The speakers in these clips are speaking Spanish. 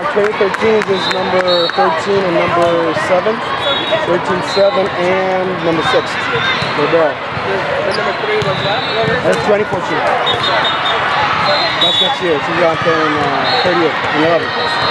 2013 is number 13 and number 7. 13, 7, and number 6. They're there. The number 3 was what? That's 2014. That's next year. She's on turn 38 and 11.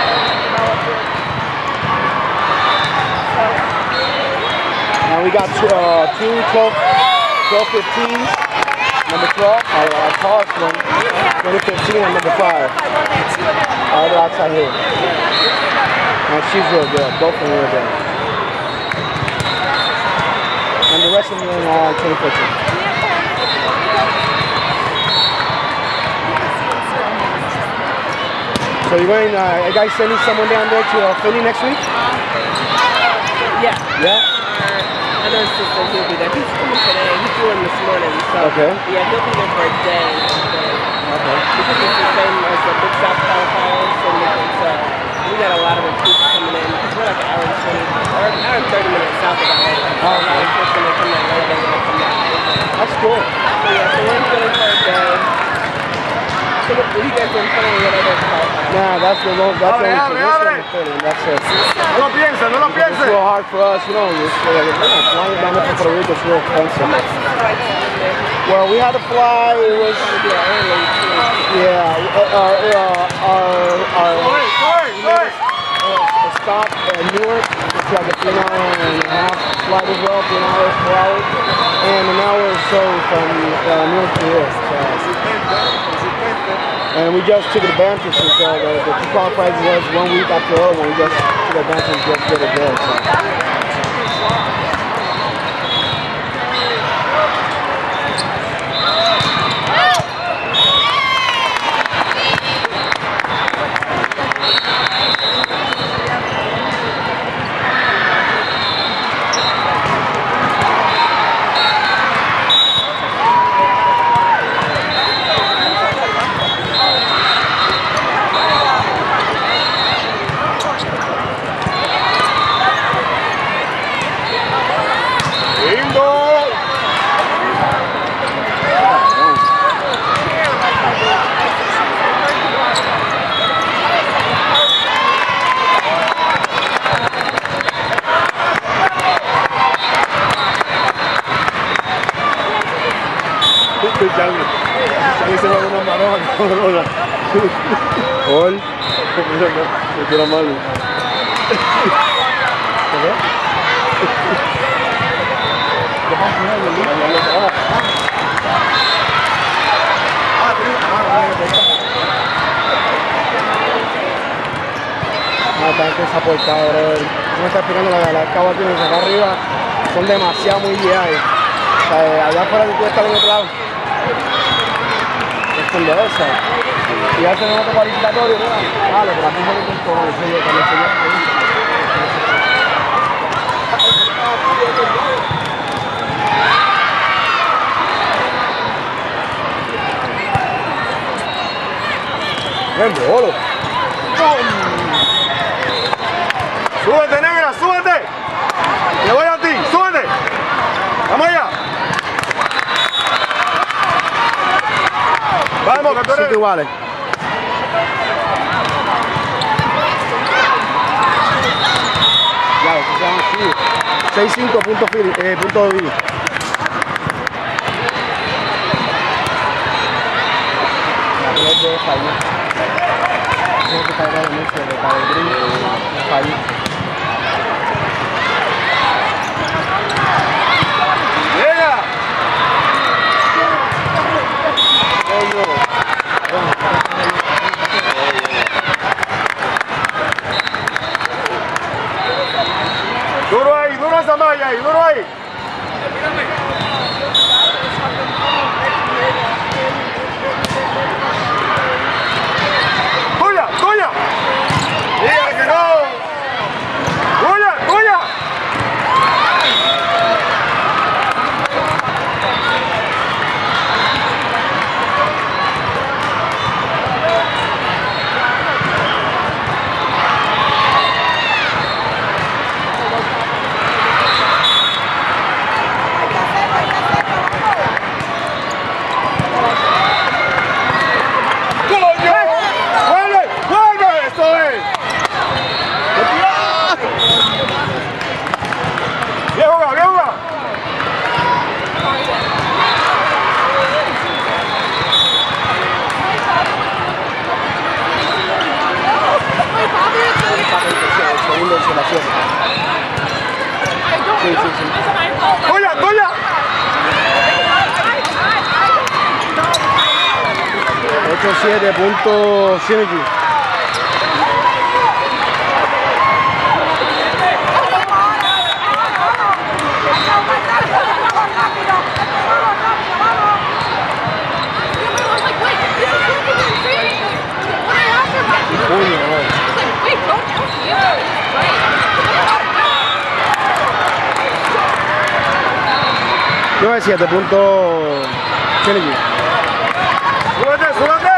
Now we got 2, 12, 15. Number 12, our tallest one, 2015, and number 5. They're outside here. And she's real good. Both of them real good. And the rest of them are 2014. So you're going, are you guys sending someone down there to Philly next week? Yeah. Yeah? Our other assistant, he'll be there. He's coming today. He's doing this morning. So, okay. Yeah, he'll be there for a day. Okay. Because it's the same as the Big South qualifiers. So we got a lot of recruits coming in. We're like an hour and 20, or an hour and 30 minutes south of Atlanta. So a lot of kids when they come that way, they're going to come that way. That's cool. So yeah, so we're in Philly for a day. So what you guys doing Philly or whatever qualifiers? Nah, that's the only Philly, and that's it. No lo piensen, no lo piensen. It's real hard for us, you know, flying down there from Puerto Rico is real expensive. Well, we had to fly, it was, yeah, our stop at Newark, it's like a 3.5-hour flight as well, 3 hours, 4 hours, and an hour or so from Newark to here. So. And we just took advantage, so the 2 qualifiers was 1 week after the other one, we just took advantage and just did it there. So. Gol. Eso era malo. Tanto esa portada, bro. No está explicando las cabas que tienes acá arriba. Son demasiado muy viejas. O sea, allá afuera tú estás en otro lado. Es con esa. Y hacen otro cualificatorio, ¿verdad? Vale, pero aquí no le con el sello, con el sello. ¡Buen bolo! ¡Súbete, negra, súbete! ¡Le voy a ti, súbete! ¡Vamos allá! Vamos, que tú eres... iguales. Ya, se llama así. 6.5 punto de vida. Duro ahí, duro esa malla ahí, duro ahí. ¡Tuya, tuya! ¡Dígale que no! ¡Tuya, tuya! Sí, sí, sí. ¡Tuya, tuya! 8-7 punto Synergy. Yo decía 7 punto Synergy. ¡Súbete, súbete!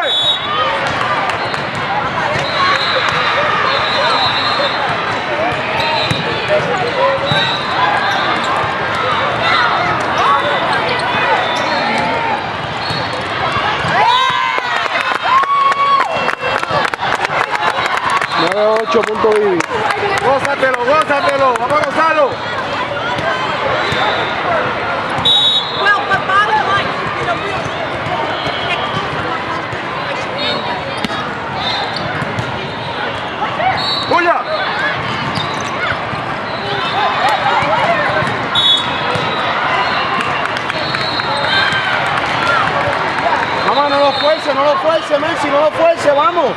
Punto Vivi. Gózatelo, gózatelo, vamos a gozarlo. Well, but bottom line, you know, ¡Tuya! Vamos, no lo fuerce, Messi, no lo fuerce, vamos.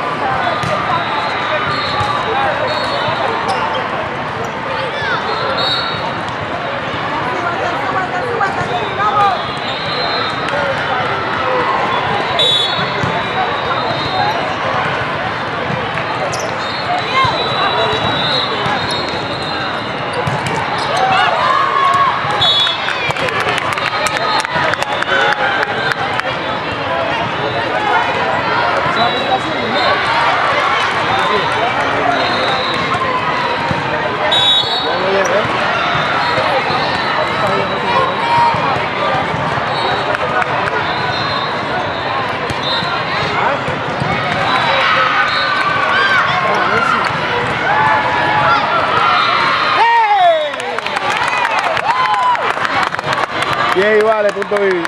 Y ahí vale, punto Vivi.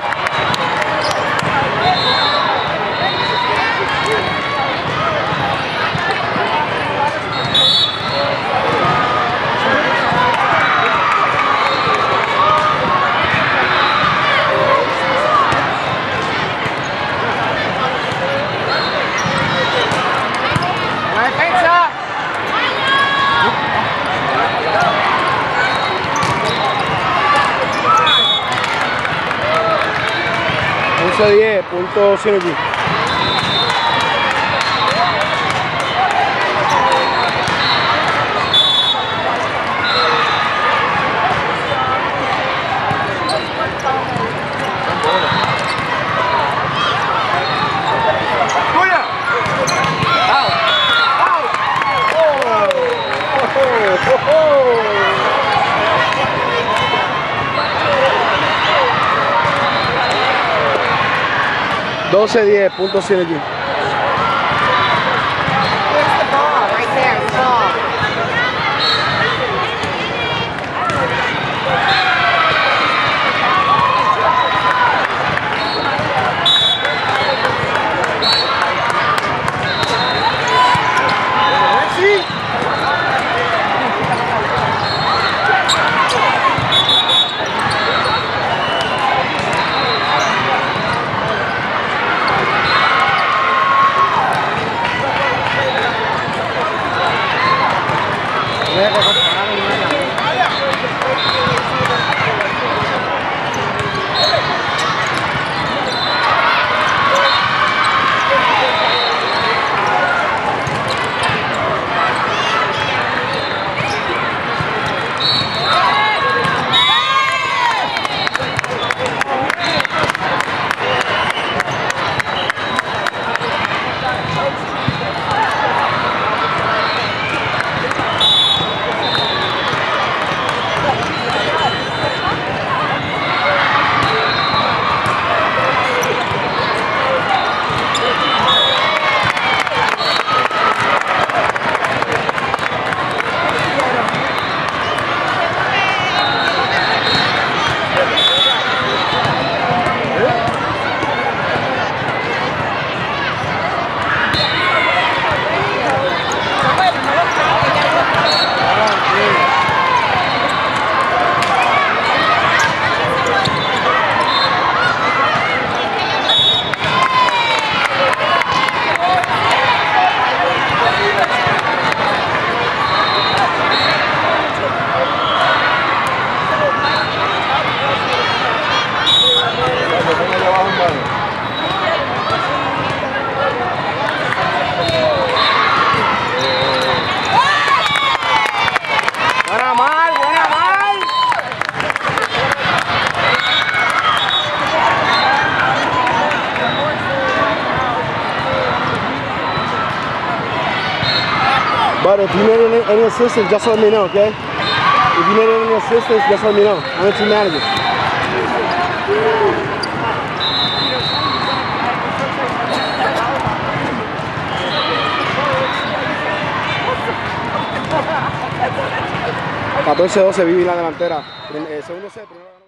¡La defensa! 11-10, punto Synergy. ¡Tuya! Out. Out. Oh. 12-10, punto Synergy. Where's the ball? Right there, the ball. if you need any assistance, just let me know, okay? If you need any assistance, just let me know. I'm the team manager. ...14-12 Vivi en la delantera. Segundo set, primero...